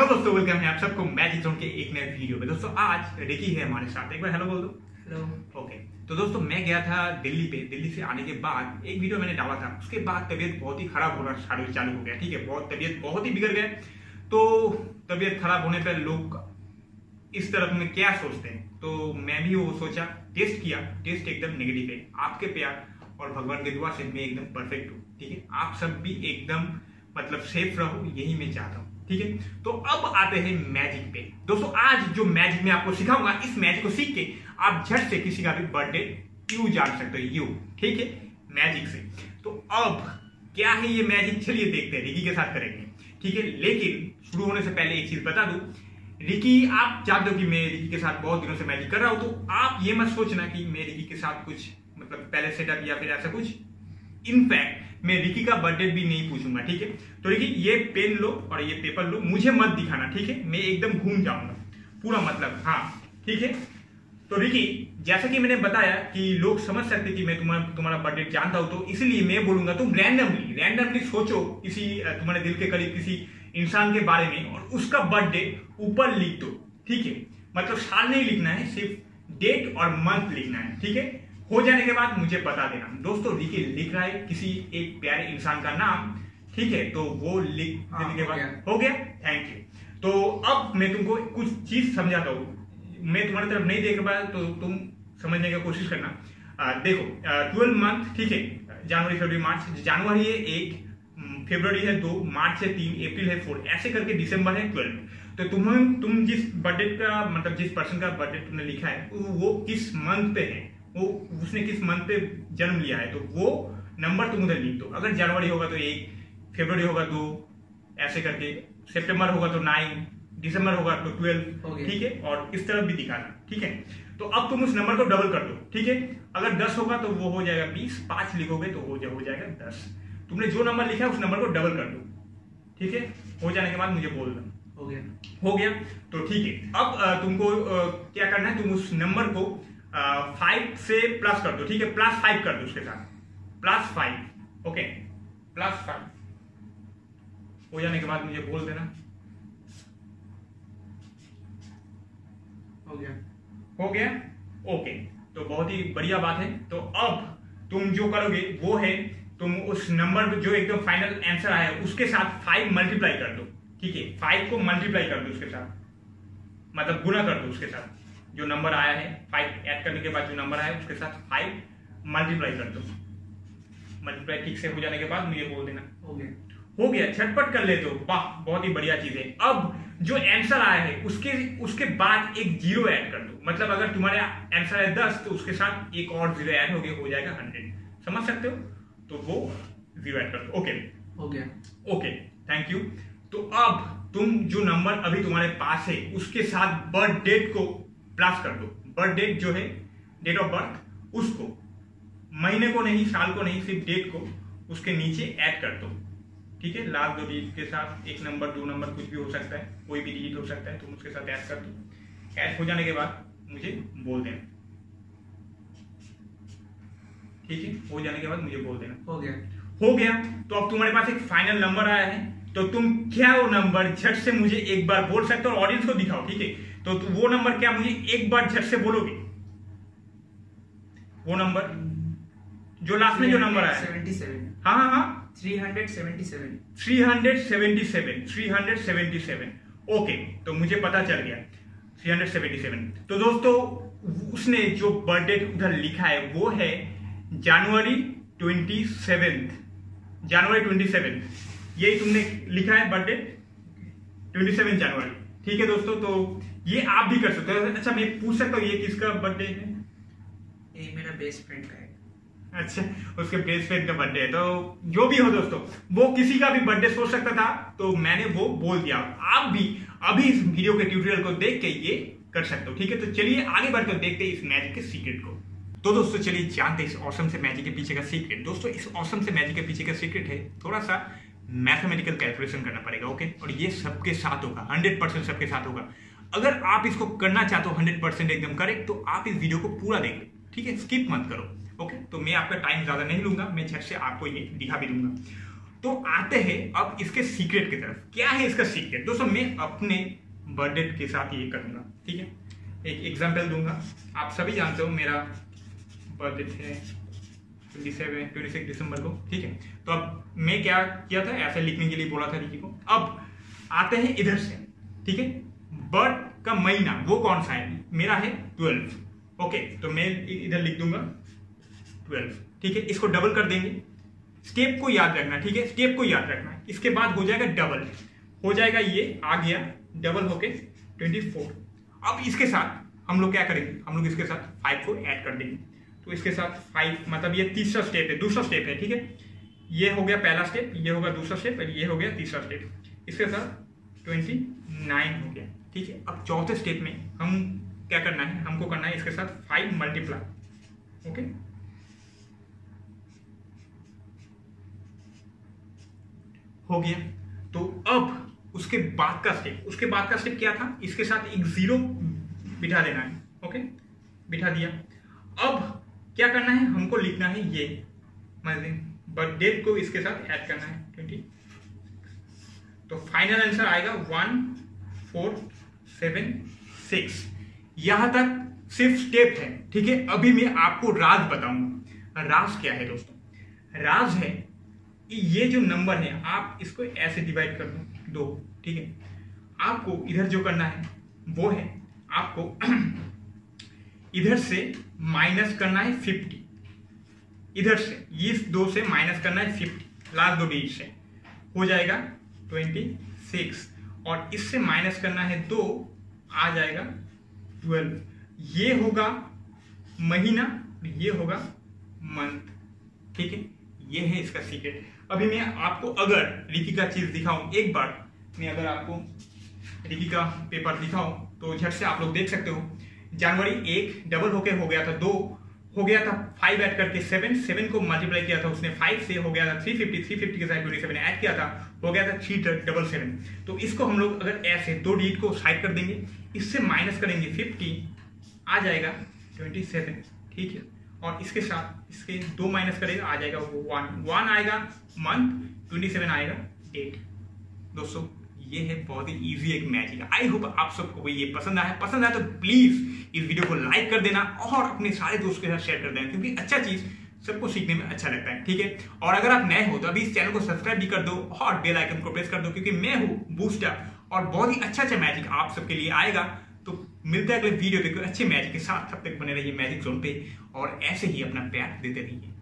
Hello दोस्तों, welcome है आप सबको मैजिक जोन के एक नए वीडियो में। दोस्तों आज रिकी है हमारे साथ, एक बार हेलो बोल दो। हेलो। ओके, तो दोस्तों मैं गया था दिल्ली पे। दिल्ली से आने के बाद एक वीडियो मैंने डाला था, उसके बाद तबीयत बहुत ही खराब होना चालू हो गया। ठीक है, तबीयत बहुत ही बिगड़ गया। तो तबीयत खराब होने पर लोग इस तरफ में क्या सोचते हैं, तो मैं भी वो सोचा, टेस्ट किया, टेस्ट एकदम नेगेटिव है। आपके प्यार और भगवान की दुआ से मैं एकदम परफेक्ट हूँ। ठीक है, आप सब भी एकदम मतलब सेफ रहो, यही मैं चाहता हूँ। ठीक है, तो अब आते हैं मैजिक पे। दोस्तों आज जो मैजिक मैं आपको सिखाऊंगा, इस मैजिक को सीख के आप झट से किसी का भी बर्थडे क्यों जान सकते हो, यू। ठीक है, मैजिक से। तो अब क्या है ये मैजिक, चलिए देखते हैं, रिकी के साथ करेंगे। ठीक है, लेकिन शुरू होने से पहले एक चीज बता दूं, रिकी आप जानते हो कि मैं रिकी के साथ बहुत दिनों से मैजिक कर रहा हूं, तो आप ये मत सोचना कि मैं रिकी के साथ कुछ मतलब पहले सेटअप या फिर ऐसा कुछ। इनफैक्ट मैं रिकी का बर्थडे भी नहीं पूछूंगा। ठीक है, तो रिकी ये पेन लो और ये पेपर लो, मुझे मत दिखाना। ठीक है, मैं एकदम घूम जाऊंगा पूरा, मतलब हाँ। ठीक है, तो रिकी जैसा कि मैंने बताया कि लोग समझ सकते कि मैं तुम्हारा बर्थडे जानता हूं, तो इसलिए मैं बोलूंगा तुम रैंडमली सोचो किसी तुम्हारे दिल के करीब किसी इंसान के बारे में और उसका बर्थडे ऊपर लिख दो। ठीक है, मतलब साल नहीं लिखना है, सिर्फ डेट और मंथ लिखना है। ठीक है, हो जाने के बाद मुझे बता देना। दोस्तों रिकी लिख रहा है किसी एक प्यारे इंसान का नाम। ठीक है, तो वो लिख देने के बाद हो गया। Thank you. तो अब मैं तुमको कुछ चीज समझाता हूँ, मैं तुम्हारी तरफ नहीं देख पाया तो तुम समझने की कोशिश करना। देखो 12 मंथ, ठीक है, जनवरी फरवरी मार्च। जनवरी है 1, फरवरी है 2, मार्च है 3, अप्रैल है 4, ऐसे करके दिसंबर है 12। तो तुम जिस बर्थडे का मतलब जिस पर्सन का बर्थडे तुमने लिखा है वो किस मंथ पे है, वो उसने किस मंथ पे जन्म लिया है, तो वो नंबर तुम उधर लिख दो। अगर जनवरी होगा तो 1, फरवरी होगा 2, ऐसे करके, सितंबर होगा तो 9, दिसंबर होगा तो 12। ठीक है, और इस तरफ भी दिखाना। ठीक है, तो अब तुम उस नंबर को डबल कर दो। ठीक है, अगर 10 होगा तो वो हो जाएगा 20, 5 लिखोगे तो हो जाएगा 10। तुमने जो नंबर लिखा है उस नंबर को डबल कर दो। ठीक है, हो जाने के बाद मुझे बोल दो। हो गया तो ठीक है। अब तुमको क्या करना है, तुम उस नंबर को 5 से प्लस कर दो। ठीक है, +5 कर दो उसके साथ, +5। ओके, +5 हो जाने के बाद मुझे बोल देना। हो गया। ओके, तो बहुत ही बढ़िया बात है। तो अब तुम जो करोगे वो है, तुम उस नंबर जो एकदम फाइनल आंसर आया है उसके साथ 5 मल्टीप्लाई कर दो। ठीक है, 5 को मल्टीप्लाई कर दो उसके साथ, मतलब गुना कर दो उसके साथ जो नंबर आया है। 5 ऐड करने के बाद जो नंबर आया है उसके साथ 5 मल्टीप्लाई कर दो। मल्टीप्लाई ठीक से हो जाने के बाद मुझे बोल देना। हो गया, झटपट कर ले तो, वाह बहुत ही बढ़िया चीज है। अब जो आंसर आया है उसके बाद एक 0 ऐड कर दो। मतलब अगर तुम्हारे आंसर है 10 तो उसके साथ एक और 0 ऐड हो गया, हो जाएगा 100। समझ सकते हो, तो वो 0 ऐड कर दो। ओके, हो गया। Okay, thank you. तो अब तुम जो नंबर अभी तुम्हारे पास है उसके साथ बर्थ डेट को प्लस कर दो। बर्थ डेट जो है, डेट ऑफ बर्थ, उसको, महीने को नहीं, साल को नहीं, सिर्फ डेट को उसके नीचे ऐड कर दो। ठीक है, लास्ट 2 डिजिट के साथ 1 नंबर 2 नंबर कुछ भी हो सकता है, कोई भी डिजिट हो सकता है, तुम उसके साथ ऐड कर दो। ऐड हो जाने के बाद मुझे बोल देना। ठीक है, हो जाने के बाद मुझे बोल देना। हो गया। तो अब तुम्हारे पास एक फाइनल नंबर आया है, तो तुम क्या वो नंबर झट से मुझे एक बार बोल सकते हो और ऑडियंस को दिखाओ। ठीक है, तो वो नंबर क्या मुझे एक बार झट से बोलोगे, वो नंबर जो लास्ट में जो नंबर आया है? 77। हाँ 377। 377। ओके, तो मुझे पता चल गया 377। तो दोस्तों उसने जो बर्थडे उधर लिखा है वो है जनवरी 27। जनवरी 27 यही तुमने लिखा है बर्थडे, 27 जनवरी। ठीक है दोस्तों, तो ये आप भी कर सकते हो। अच्छा मैं पूछ सकता हूँ ये किसका बर्थडे है? ये मेरा बेस्ट फ्रेंड का है। अच्छा, उसके बेस्ट फ्रेंड का बर्थडे है। तो जो भी हो दोस्तों, वो किसी का भी बर्थडे सोच सकता था, तो मैंने वो बोल दिया। आप भी अभी इस वीडियो के ट्यूटोरियल को देख के ये कर सकते हो। ठीक है, तो चलिए आगे बढ़कर देखते हैं इस मैजिक के सीक्रेट को। तो दोस्तों चलिए जानते हैं इस ऑसम से मैजिक के पीछे का सीक्रेट। दोस्तों इस ऑसम से मैजिक के पीछे का सीक्रेट है थोड़ा सा मैथमेटिकल कैलकुलेशन करना पड़ेगा। ओके, और ये सबके साथ होगा, 100% सबके साथ होगा। अगर आप इसको करना चाहते हो 100% एकदम करेक्ट, तो आप इस वीडियो को पूरा देख लो। ठीक है, स्किप मत करो। ओके, तो मैं आपका टाइम ज्यादा नहीं लूंगा, मैं झट से आपको ये दिखा भी दूंगा। तो आते हैं अब इसके सीक्रेट की तरफ। क्या है इसका सीक्रेट दोस्तों? मैं अपने बर्थडे के साथ ये करूंगा, ठीक है। एक एग्जांपल दूंगा। आप सभी जानते हो मेरा बर्थडे थे 26 दिसंबर को, ठीक है। तो अब मैं क्या किया था, ऐसे लिखने के लिए बोला था रिकी को। अब आते हैं इधर से, ठीक है। बर्थ का महीना वो कौन सा है? मेरा है 12। ओके, तो मैं इधर लिख दूंगा 12, ठीक है। इसको डबल कर देंगे। स्टेप को याद रखना, ठीक है, स्टेप को याद रखना। इसके बाद हो जाएगा डबल, हो जाएगा ये आ गया डबल होके 24। अब इसके साथ हम लोग क्या करेंगे? हम लोग इसके साथ 5 को ऐड कर देंगे। तो इसके साथ 5 मतलब ये तीसरा स्टेप है, दूसरा स्टेप है, ठीक है। ये हो गया पहला स्टेप, ये होगा दूसरा स्टेप, ये हो गया तीसरा स्टेप। इसके साथ 29 हो गया, ठीक है। अब चौथे स्टेप में हम क्या करना है? हमको करना है इसके साथ 5 मल्टीप्लाई, ओके। हो गया। तो अब उसके बाद का स्टेप क्या था? इसके साथ एक 0 बिठा देना है, ओके, बिठा दिया। अब क्या करना है? हमको लिखना है ये बर्थडे को इसके साथ ऐड करना है 20। तो फाइनल आंसर आएगा 1476। यहां तक सिर्फ स्टेप है, ठीक है। अभी मैं आपको राज बताऊंगा। राज क्या है दोस्तों? राज है कि ये जो नंबर है आप इसको ऐसे डिवाइड कर दो 2, ठीक है। आपको इधर जो करना है वो है आपको इधर से माइनस करना है 50, इधर से इस 2 से माइनस करना है 50, लास्ट 2 डिजिट से हो जाएगा 26, और इससे माइनस करना है 2, आ जाएगा 12। ये होगा महीना, ये होगा मंथ, ठीक है। ये है इसका सीक्रेट। अभी मैं आपको अगर रिकी का चीज दिखाऊं, एक बार मैं अगर आपको रिकी का पेपर दिखाऊं तो झट से आप लोग देख सकते हो। जनवरी 1 डबल होके हो गया था 2, हो गया था 5 ऐड करके 7 को मल्टीप्लाई किया था उसने 5 से, हो गया था 350 के साथ 27 ऐड किया था, हो गया था 377। तो इसको हम लोग अगर ऐसे 2 डिजिट को साइड कर देंगे, इससे माइनस करेंगे 50, आ जाएगा 27, ठीक है। और इसके साथ इसके 2 माइनस करेगा, आ जाएगा 1 आएगा मंथ, 27 आएगा डेट। दोस्तों ये है बहुत ही इजी एक मैजिक। आई होप आप सबको ये पसंद आया तो प्लीज इस वीडियो को लाइक कर देना और अपने सारे दोस्तों के साथ शेयर कर देना, क्योंकि अच्छा चीज सबको सीखने में अच्छा लगता है, ठीक है। और अगर आप नए हो तो अभी इस चैनल को सब्सक्राइब भी कर दो और बेल आइकन को प्रेस कर दो, क्योंकि मैं हूँ बूस्टर और बहुत ही अच्छा मैजिक आप सबके लिए आएगा। तो मिलते हैं अगले वीडियो पे कोई अच्छे मैजिक के साथ। तब तक बने रहिए मैजिक जोन पे और ऐसे ही अपना प्यार देते रहिए।